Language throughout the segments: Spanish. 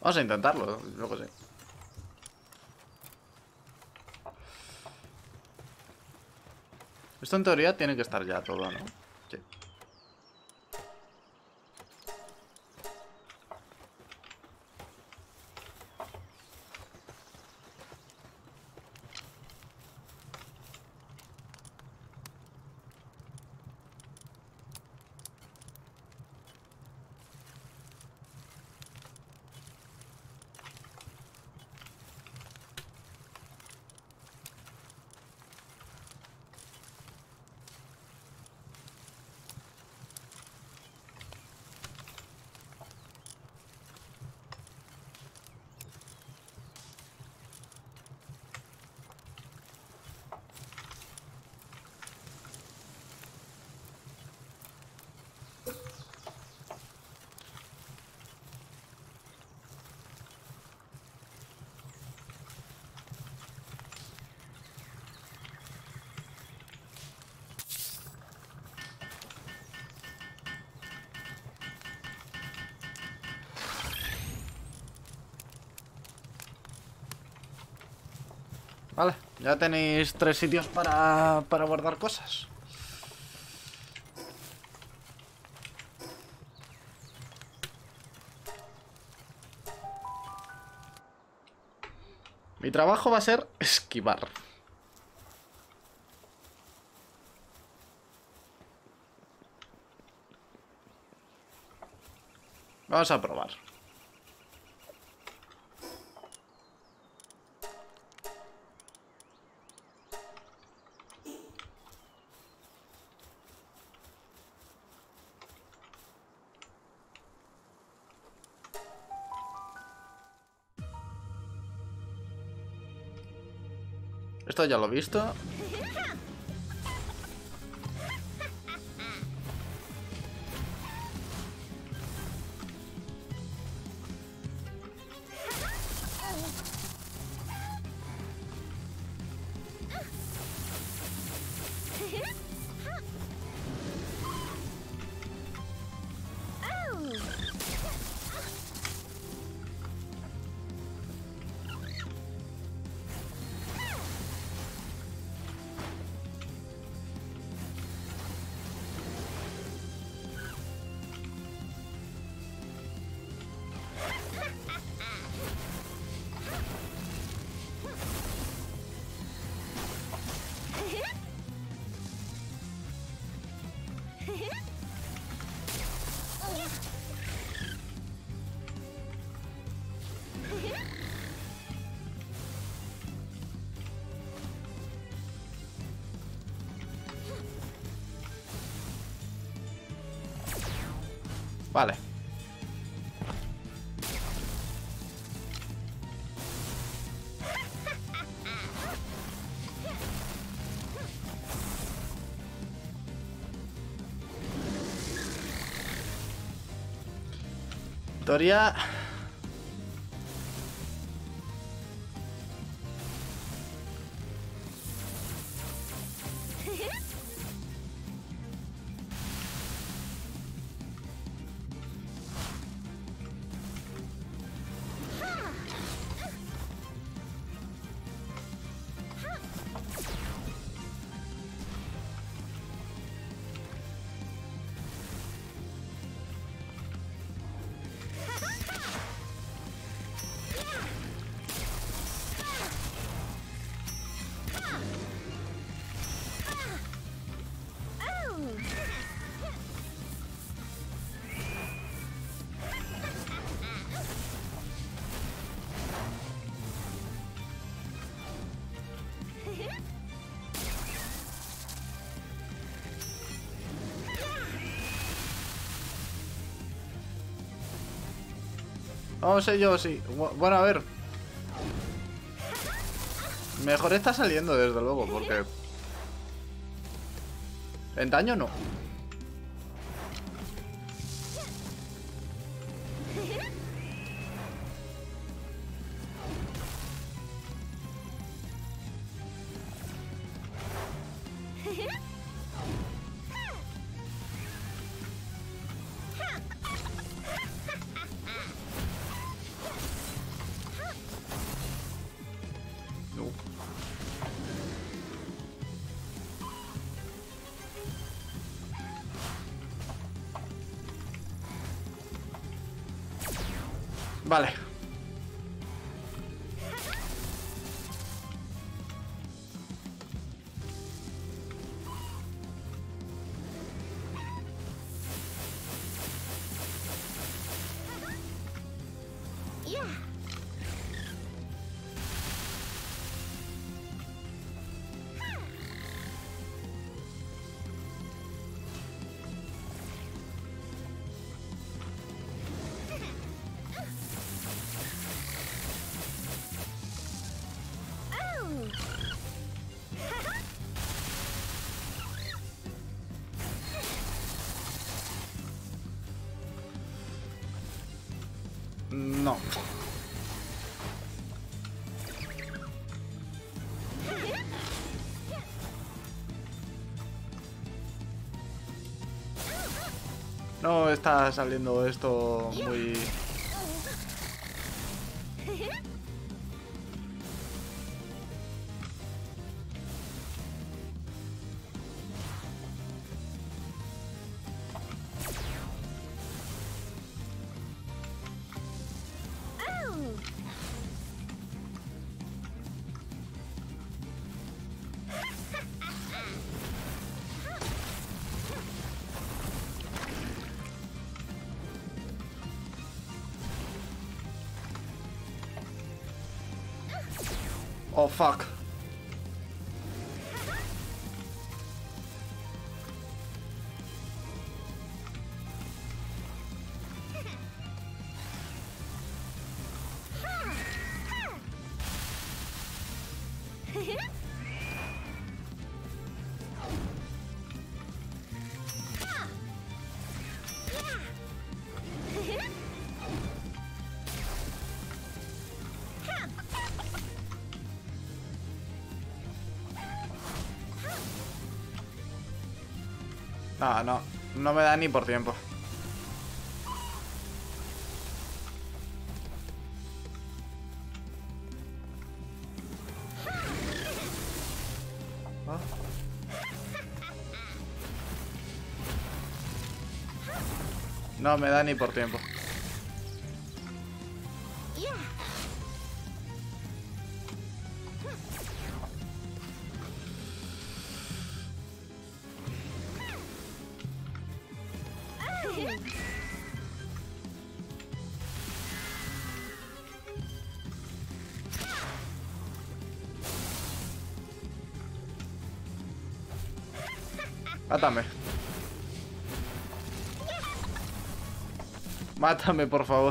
Vamos a intentarlo, yo que sé. Esto en teoría tiene que estar ya todo, ¿no? Sí. Vale, ya tenéis 3 sitios para guardar cosas. Mi trabajo va a ser esquivar. Vamos a probar. Esto ya lo he visto. Vale. Teoría. No sé yo, sí. Bueno, a ver. Mejor está saliendo, desde luego, porque... En daño no. Vale. No. No está saliendo esto muy... Oh, fuck. No, no. No me da ni por tiempo. ¿Ah? No me da ni por tiempo. Mátame. Mátame, por favor.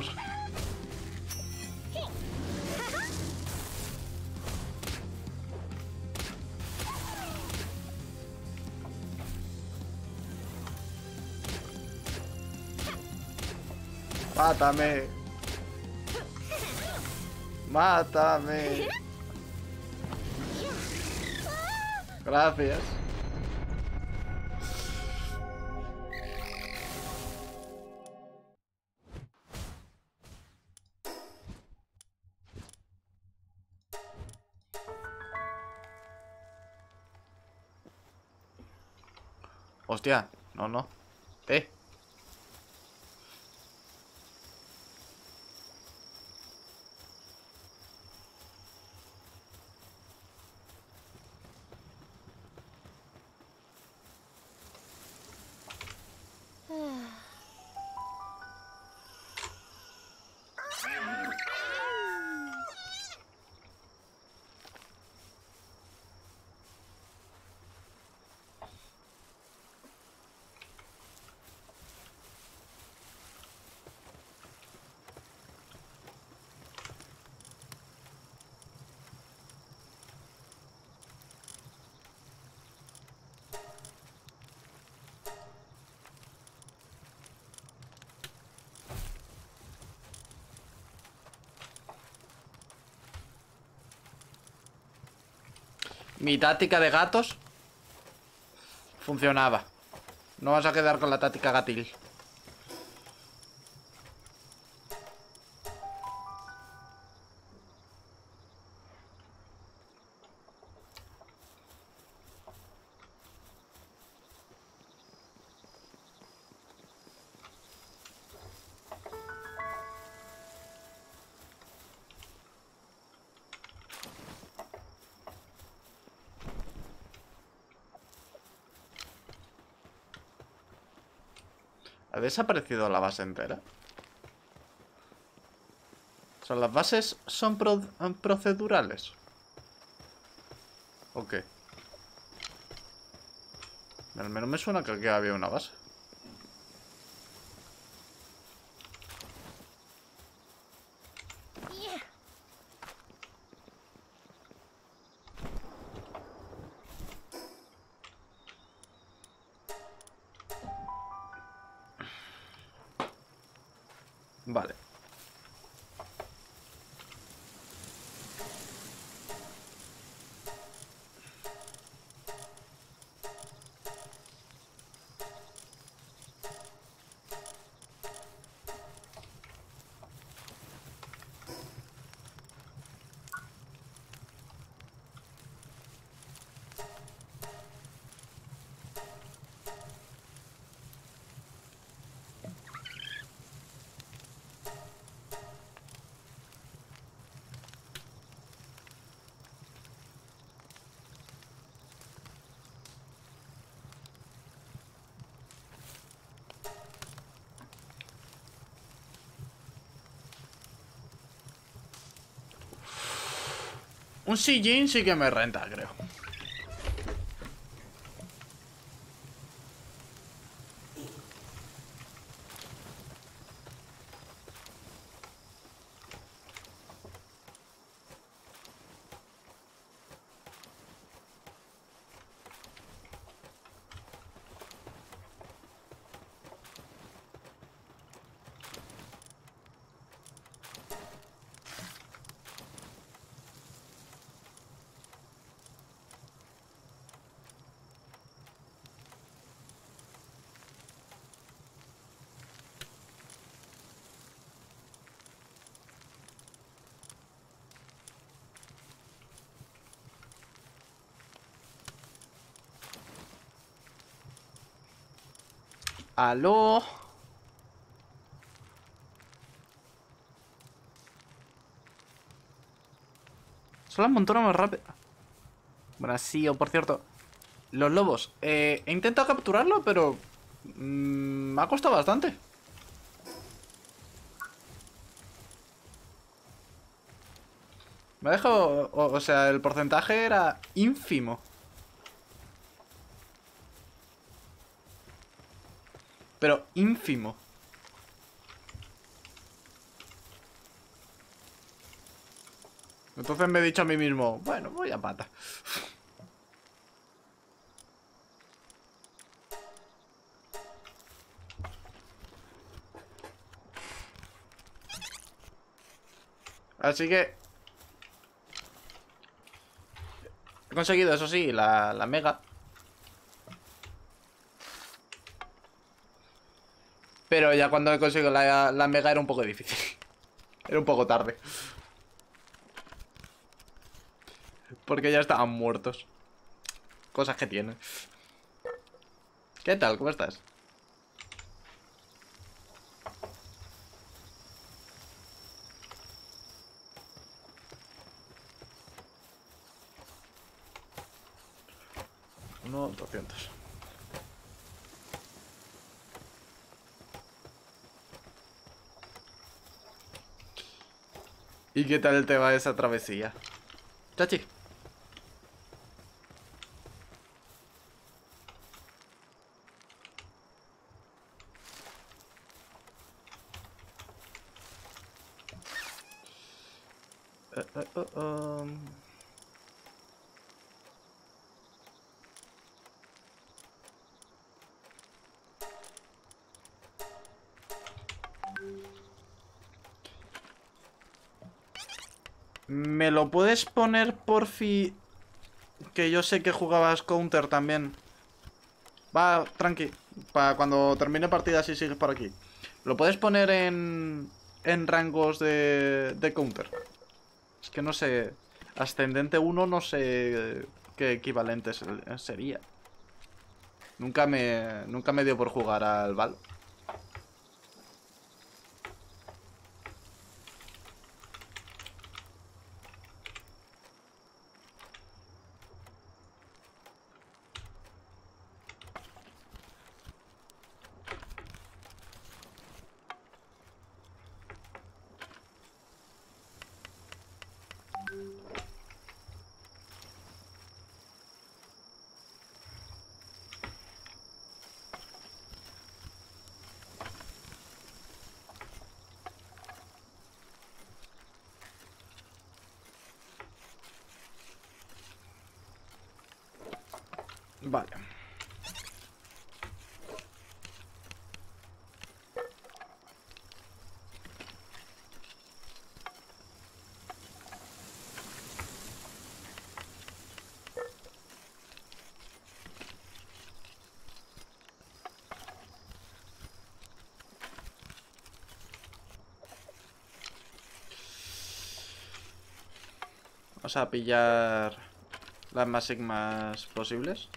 Mátame. Mátame. Gracias. Hostia, no, no. Mi táctica de gatos funcionaba. No vas a quedar con la táctica gatil. ¿Ha desaparecido la base entera? O sea, ¿las bases son procedurales? ¿O qué? Al menos me suena que aquí había una base. Vale. Un sillín sí que me renta, creo. ¿Aló? Son las montonas más rápidas. Bueno, sí, o por cierto, los lobos. He intentado capturarlo, pero... me ha costado bastante. Me ha dejado... O sea, el porcentaje era ínfimo. Pero ínfimo. Entonces me he dicho a mí mismo, bueno, voy a pata. Así que... he conseguido, eso sí, la mega. Pero ya cuando he conseguido la mega era un poco difícil. Era un poco tarde. Porque ya estaban muertos. Cosas que tienen. ¿Qué tal? ¿Cómo estás? Uno, 200. ¿Y qué tal te va esa travesía? Chachi. Um. ¿Me lo puedes poner, porfi? Que yo sé que jugabas Counter también. Va, tranqui. Para cuando termine partida si sigues por aquí. ¿Lo puedes poner en rangos de Counter? Es que no sé. Ascendente 1 no sé qué equivalente sería. Nunca me dio por jugar al Val. Vale. Vamos a pillar las más sigmas posibles.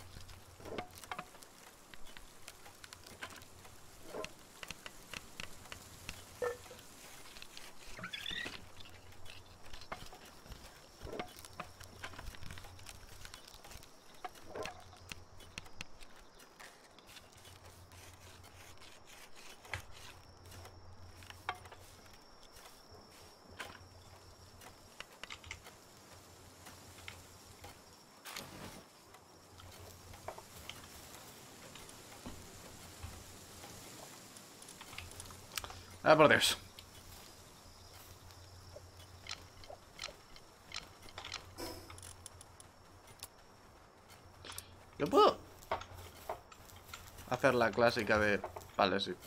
Ah, por Dios. Yo puedo hacer la clásica de... Vale, sí.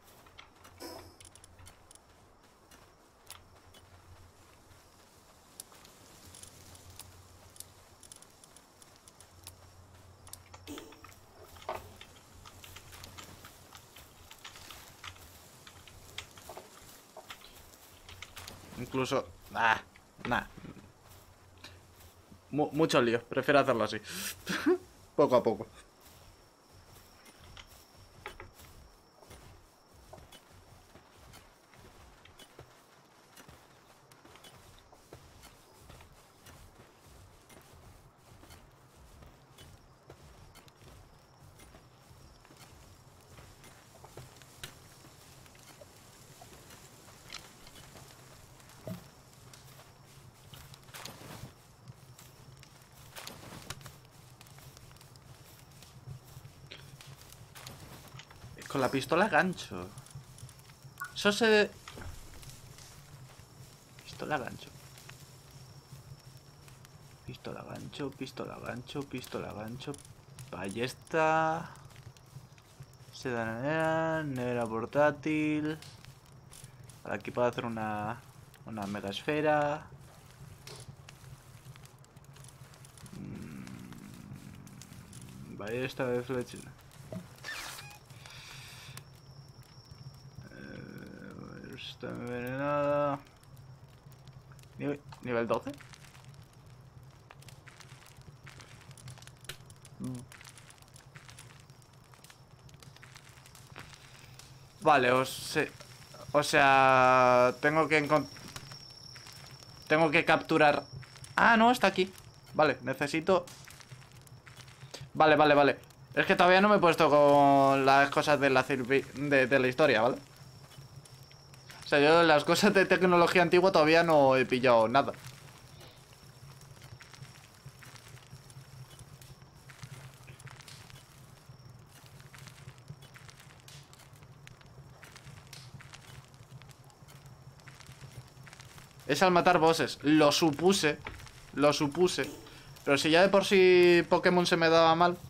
Incluso... Ah, nah. Mucho lío. Prefiero hacerlo así. Poco a poco. Con la pistola gancho. Eso se... Pistola gancho. Pistola gancho, pistola gancho, pistola gancho. Ballesta. Sedanera, nevera portátil. Aquí puedo hacer una mega esfera. Ballesta de flecha. Está envenenada. Nivel 12. Vale, o sea, tengo que capturar. Ah, no, está aquí. Vale, necesito. Vale, vale, vale. Es que todavía no me he puesto con las cosas de la historia, ¿vale? O sea, yo las cosas de tecnología antigua todavía no he pillado nada. Es al matar bosses. Lo supuse. Lo supuse. Pero si ya de por sí Pokémon se me daba mal.